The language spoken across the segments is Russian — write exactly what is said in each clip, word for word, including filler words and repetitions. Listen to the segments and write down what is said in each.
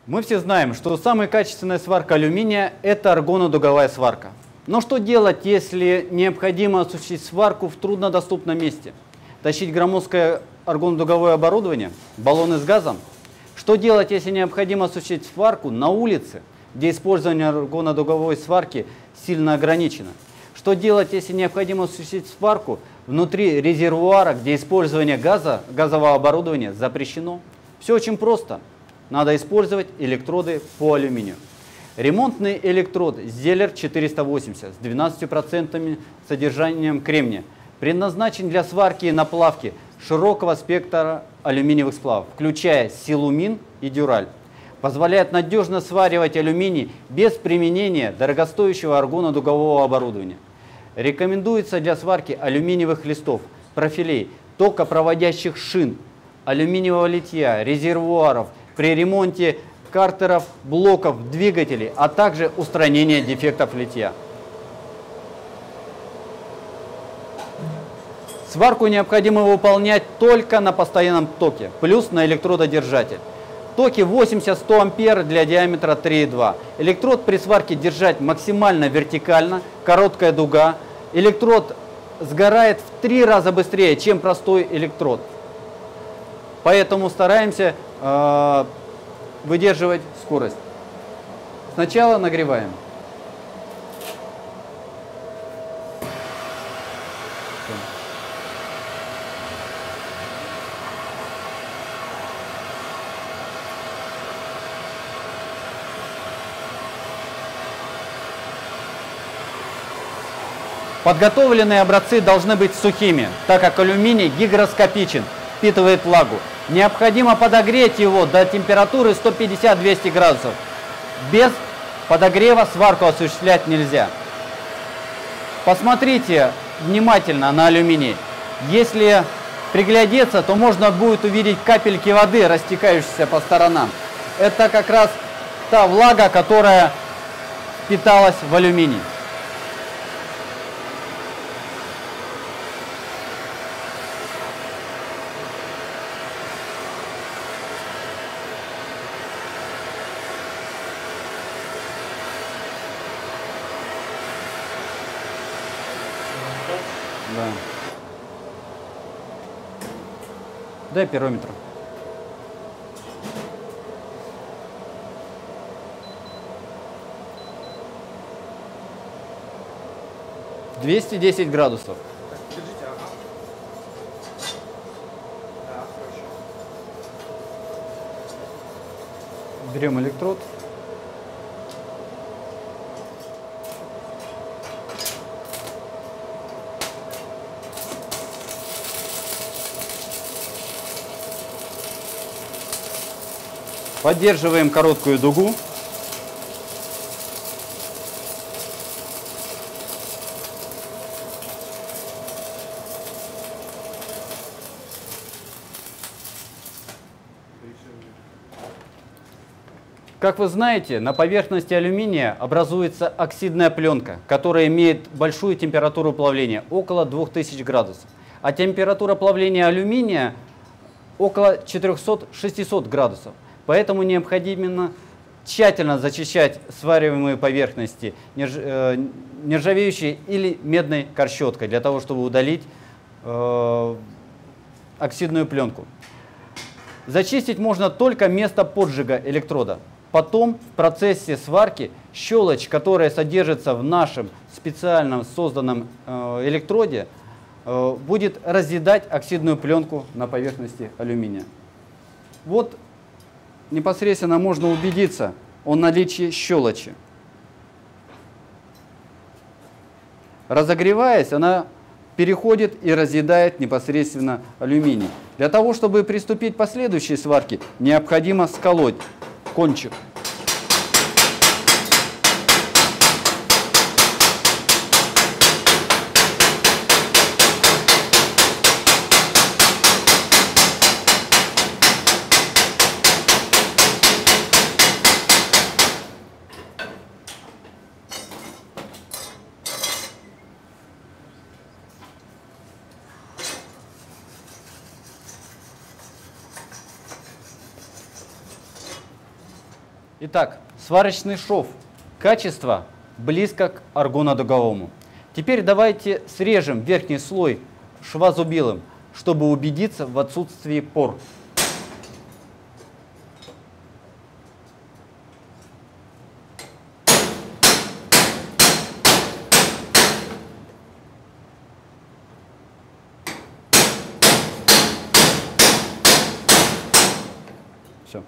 Мы все знаем, что самая качественная сварка алюминия – это аргонодуговая сварка. Но что делать, если необходимо осуществить сварку в труднодоступном месте? Тащить громоздкое аргонодуговое оборудование, баллоны с газом? Что делать, если необходимо осуществить сварку на улице, где использование аргонодуговой сварки сильно ограничено? Что делать, если необходимо осуществить сварку внутри резервуара, где использование газа, газового оборудования запрещено? Все очень просто. Надо использовать электроды по алюминию. Ремонтный электрод Зеллер четыреста восемьдесят с двенадцатью процентами содержанием кремния предназначен для сварки и наплавки широкого спектра алюминиевых сплавов, включая силумин и дюраль. Позволяет надежно сваривать алюминий без применения дорогостоящего аргонодугового оборудования. Рекомендуется для сварки алюминиевых листов, профилей, токопроводящих шин, алюминиевого литья, резервуаров, при ремонте картеров, блоков, двигателей, а также устранения дефектов литья. Сварку необходимо выполнять только на постоянном токе, плюс на электрододержатель. Токи восемьдесят — сто ампер для диаметра три и два. Электрод при сварке держать максимально вертикально, короткая дуга. Электрод сгорает в три раза быстрее, чем простой электрод. Поэтому стараемся э, выдерживать скорость. Сначала нагреваем. Подготовленные образцы должны быть сухими, так как алюминий гигроскопичен, впитывает влагу. Необходимо подогреть его до температуры сто пятьдесят — двести градусов. Без подогрева сварку осуществлять нельзя. Посмотрите внимательно на алюминий. Если приглядеться, то можно будет увидеть капельки воды, растекающиеся по сторонам. Это как раз та влага, которая впиталась в алюминий. Да. Дай пирометр. двести десять градусов. Держите, ага. Да, хорошо. Берем электрод. Поддерживаем короткую дугу. Как вы знаете, на поверхности алюминия образуется оксидная пленка, которая имеет большую температуру плавления, около двух тысяч градусов. А температура плавления алюминия около четырёхсот — шестисот градусов. Поэтому необходимо тщательно зачищать свариваемые поверхности нержавеющей или медной корщеткой, для того, чтобы удалить э, оксидную пленку. Зачистить можно только место поджига электрода. Потом в процессе сварки щелочь, которая содержится в нашем специальном созданном э, электроде, э, будет разъедать оксидную пленку на поверхности алюминия. Вот непосредственно можно убедиться о наличии щелочи. Разогреваясь, она переходит и разъедает непосредственно алюминий. Для того, чтобы приступить к последующей сварке, необходимо сколоть кончик. Итак, сварочный шов. Качество близко к аргонодуговому. Теперь давайте срежем верхний слой шва зубилом, чтобы убедиться в отсутствии пор. Все.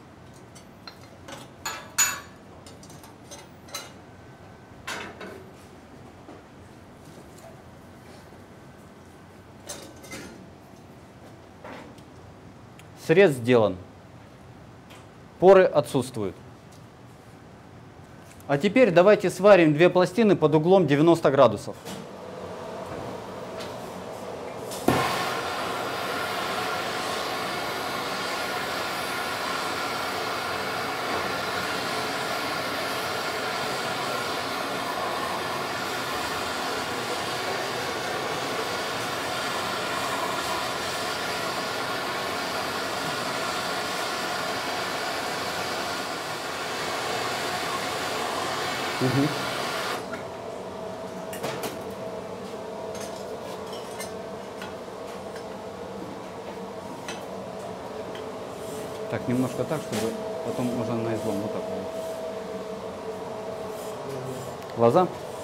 Срез сделан. Поры отсутствуют. А теперь давайте сварим две пластины под углом девяносто градусов. Угу. Так, немножко так, чтобы потом можно на излом. Вот так. Глаза.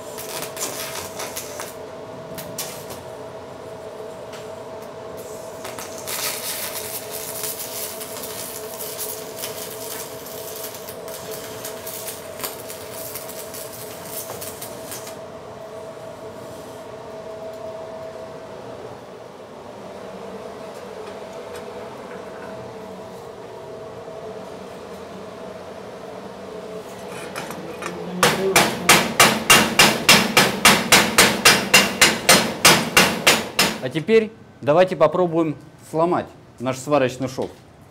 А теперь давайте попробуем сломать наш сварочный шов.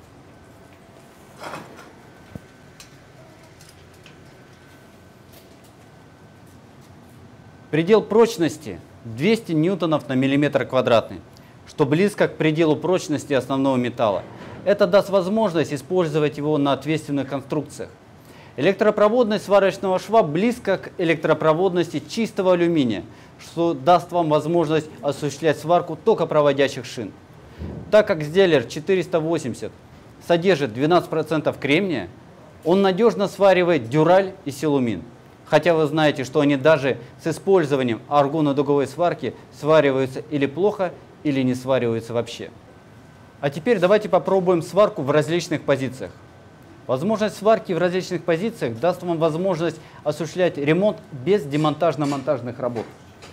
Предел прочности двести ньютонов на миллиметр квадратный, что близко к пределу прочности основного металла. Это даст возможность использовать его на ответственных конструкциях. Электропроводность сварочного шва близко к электропроводности чистого алюминия, что даст вам возможность осуществлять сварку токопроводящих шин. Так как Зеллер четыреста восемьдесят содержит двенадцать процентов кремния, он надежно сваривает дюраль и силумин. Хотя вы знаете, что они даже с использованием аргонодуговой сварки свариваются или плохо, или не свариваются вообще. А теперь давайте попробуем сварку в различных позициях. Возможность сварки в различных позициях даст вам возможность осуществлять ремонт без демонтажно-монтажных работ.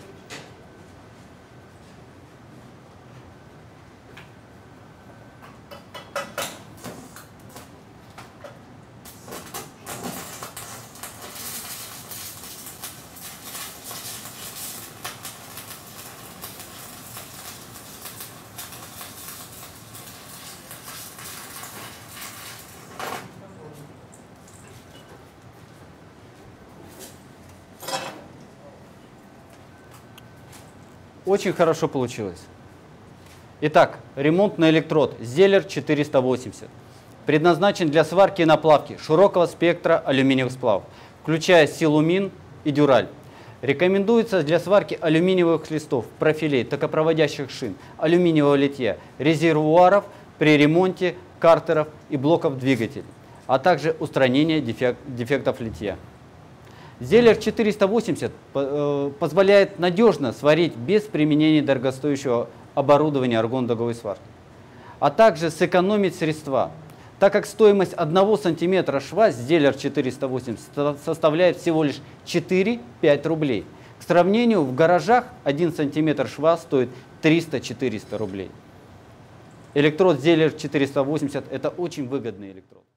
Очень хорошо получилось. Итак, ремонт на электрод Зеллер четыреста восемьдесят предназначен для сварки и наплавки широкого спектра алюминиевых сплавов, включая силумин и дюраль. Рекомендуется для сварки алюминиевых листов, профилей, токопроводящих шин, алюминиевого литья, резервуаров при ремонте картеров и блоков двигателей, а также устранения дефект, дефектов литья. Зеллер четыреста восемьдесят позволяет надежно сварить без применения дорогостоящего оборудования аргонодуговой сварки, а также сэкономить средства, так как стоимость одного сантиметра шва Зеллер четыреста восемьдесят составляет всего лишь четыре-пять рублей. К сравнению, в гаражах один сантиметр шва стоит триста-четыреста рублей. Электрод Зеллер четыреста восемьдесят – это очень выгодный электрод.